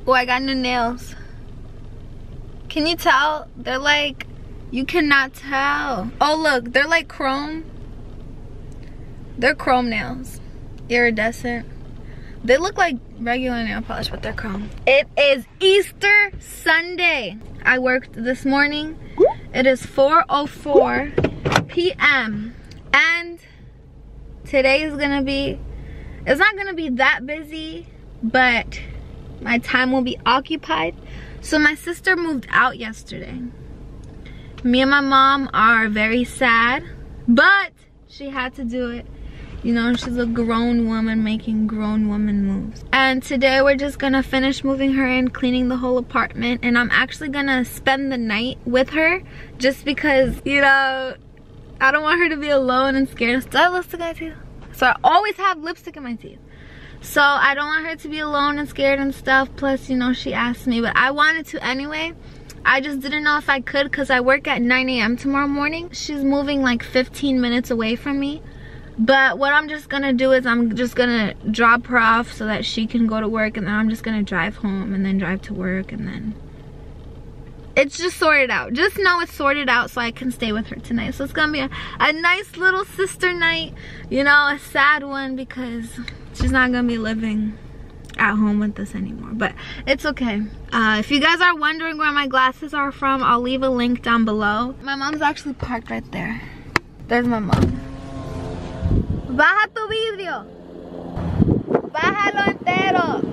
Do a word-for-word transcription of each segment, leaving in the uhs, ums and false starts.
Oh, I got new nails. Can you tell? They're like, you cannot tell. Oh look, they're like chrome. They're chrome nails. Iridescent. They look like regular nail polish, but they're chrome. It is Easter Sunday. I worked this morning. It is four oh four p m and today is gonna be, it's not gonna be that busy, but my time will be occupied. So my sister moved out yesterday. Me and my mom are very sad, but she had to do it. You know, she's a grown woman making grown woman moves. And today we're just gonna finish moving her in, cleaning the whole apartment, and I'm actually gonna spend the night with her just because, you know, I don't want her to be alone and scared. Do I have lipstick in my teeth? So I always have lipstick in my teeth. So I don't want her to be alone and scared and stuff. Plus, you know, she asked me, but I wanted to anyway. I just didn't know if I could because I work at nine A M tomorrow morning. She's moving like fifteen minutes away from me. But what I'm just gonna do is I'm just gonna drop her off so that she can go to work, and then I'm just gonna drive home and then drive to work, and then it's just sorted out. Just know it's sorted out so I can stay with her tonight. So it's gonna be a, a nice little sister night, you know, a sad one because she's not gonna be living at home with us anymore, but it's okay. Uh, if you guys are wondering where my glasses are from, I'll leave a link down below. My mom's actually parked right there. There's my mom. Baja tu vidrio. Bájalo entero.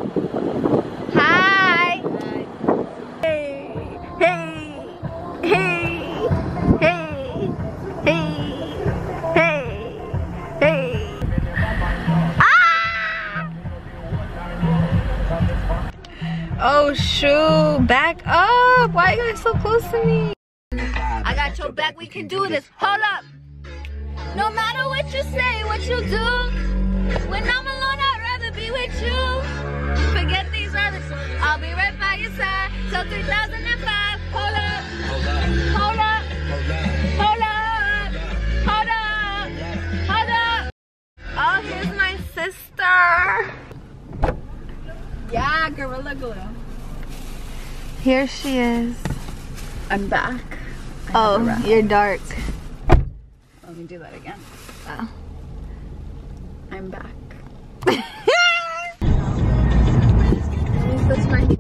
Hi. Hey, hey, hey, hey, hey, hey, hey. Ah! Oh shoot, back up. Why are you guys so close to me? I got your back, we can do this. Hold up. No matter what you say, what you do, when I'm alone, I'd rather be with you. Forget these others, I'll be right by your side. Till three thousand five, hold up, hold up, hold up, hold up, hold up. Oh, here's my sister. Yeah, Gorilla Glue. Here she is. I'm back. Oh, you're dark. Let me do that again. Oh. I'm back. That's my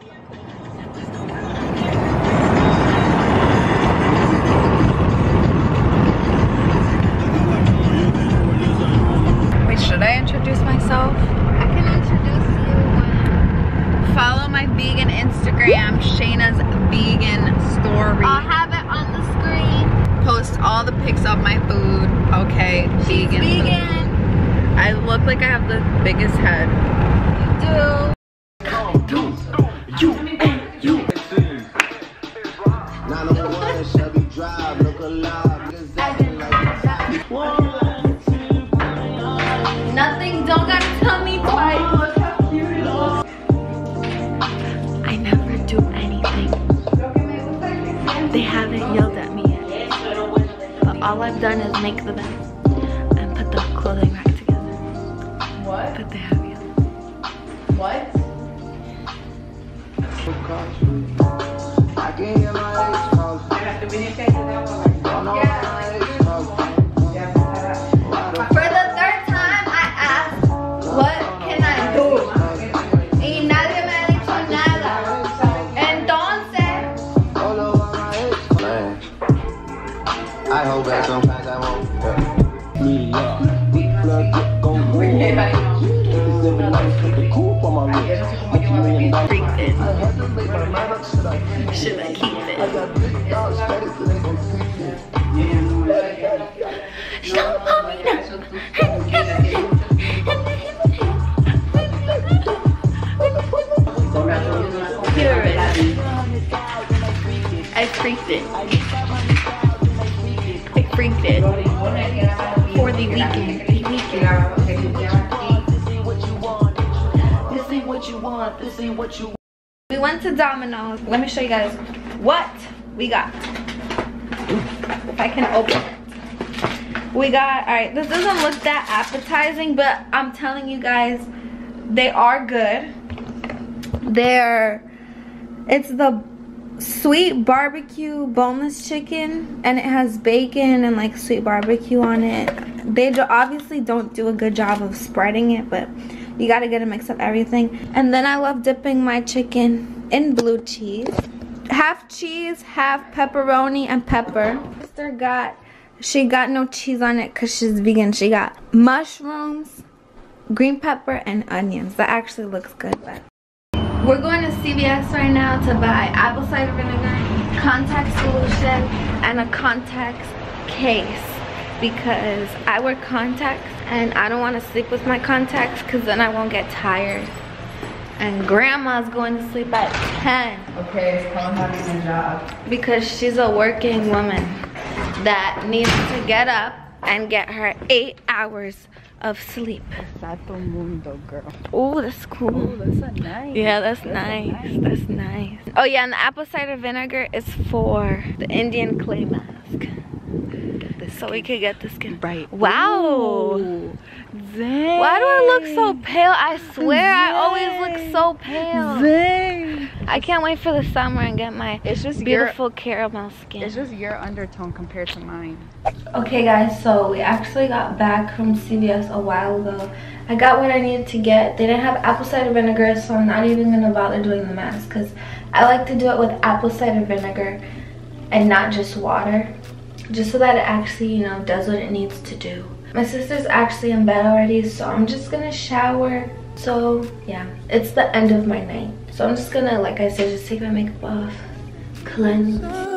Wait, should I introduce myself? I can introduce you when Follow my vegan Instagram, Shayna's Vegan Story. I'll have it on the screen. Post all the pics of my food. Okay, She's vegan. vegan. Food. I look like I have the biggest head. You do. You and you. nine oh one Chevy Drive, look alive. Nothing, don't gotta tell me twice. I never do anything. They haven't yelled at me yet. But all I've done is make the bed and put the clothing rack together. What? But they have yelled. What? I can hear my ex talk. For the third time, I asked, what can I do? Y nadie me ha dicho nada. Entonces, Man, I hope that sometimes I won't. Me up. Plug go freaked it. Should I keep it? No, mommy, no. Here it is. I freaked it. I freaked it. For the weekend. The weekend. This ain't what you want. This ain't what you want. We went to Domino's. Let me show you guys what we got. If I can open it. We got, all right, this doesn't look that appetizing, but I'm telling you guys, they are good. They're, it's the sweet barbecue boneless chicken, and it has bacon and like sweet barbecue on it. They do, obviously don't do a good job of spreading it, but you gotta get a mix of everything. And then I love dipping my chicken in blue cheese. Half cheese, half pepperoni and pepper. Sister got, she got no cheese on it because she's vegan. She got mushrooms, green pepper, and onions. That actually looks good, but we're going to C V S right now to buy apple cider vinegar, contact solution, and a contacts case because I wear contacts and I don't want to sleep with my contacts because then I won't get tired. And grandma's going to sleep at ten. Okay, it's called having a job. Because she's a working woman that needs to get up and get her eight hours of sleep. Exacto mundo, girl. Oh, that's cool. Oh, that's a nice. Yeah, that's, that's nice. nice. That's nice. Oh yeah, and the apple cider vinegar is for the Indian clay mask. So we could get the skin. Right. Wow. Ooh. Dang. Why do I look so pale? I swear Dang. I always look so pale. Dang. I can't wait for the summer and get my it's just beautiful your, caramel skin. It's just your undertone compared to mine. Okay guys, so we actually got back from C V S a while ago. I got what I needed to get. They didn't have apple cider vinegar, so I'm not even gonna bother doing the mask because I like to do it with apple cider vinegar and not just water, just so that it actually, you know, does what it needs to do. My sister's actually in bed already, so I'm just gonna shower. So yeah, it's the end of my night. So I'm just gonna, like I said, just take my makeup off, cleanse.